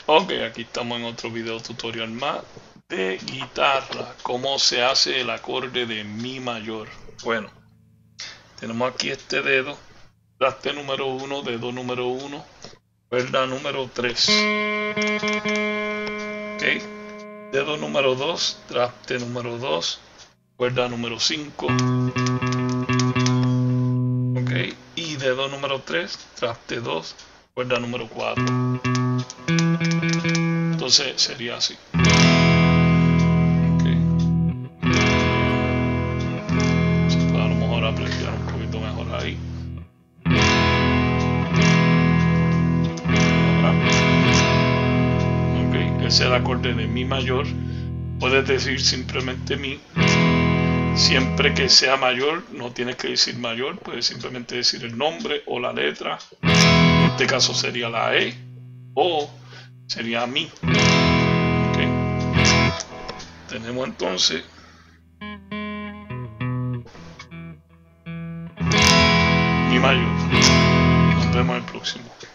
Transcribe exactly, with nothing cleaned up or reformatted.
Ok, aquí estamos en otro video tutorial más de guitarra. Cómo se hace el acorde de mi mayor. Bueno, tenemos aquí este dedo, traste número uno, dedo número uno, cuerda número tres. Ok, dedo número dos, traste número dos, cuerda número cinco. Ok, y dedo número tres, traste dos, cuerda número cuatro. Entonces sería así. Okay. A lo mejor apreciar un poquito mejor ahí. Okay. Ese es el acorde de mi mayor. Puedes decir simplemente mi. Siempre que sea mayor, no tienes que decir mayor, puedes simplemente decir el nombre o la letra. En este caso sería la E o sería mi. Okay. Tenemos entonces mi mayor. Nos vemos en el próximo.